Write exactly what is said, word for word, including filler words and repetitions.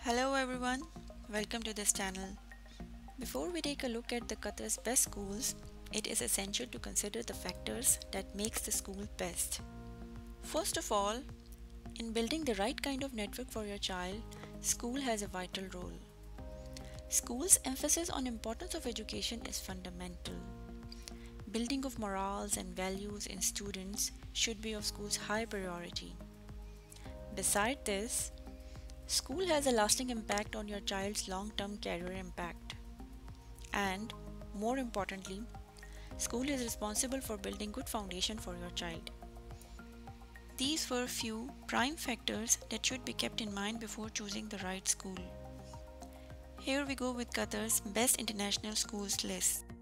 Hello everyone, welcome to this channel. Before we take a look at the Qatar's best schools, it is essential to consider the factors that makes the school best. First of all, in building the right kind of network for your child, school has a vital role. School's emphasis on importance of education is fundamental. Building of morals and values in students should be of school's high priority. Beside this, school has a lasting impact on your child's long-term career impact. And, more importantly, school is responsible for building good foundation for your child. These were few prime factors that should be kept in mind before choosing the right school. Here we go with Qatar's best international schools list.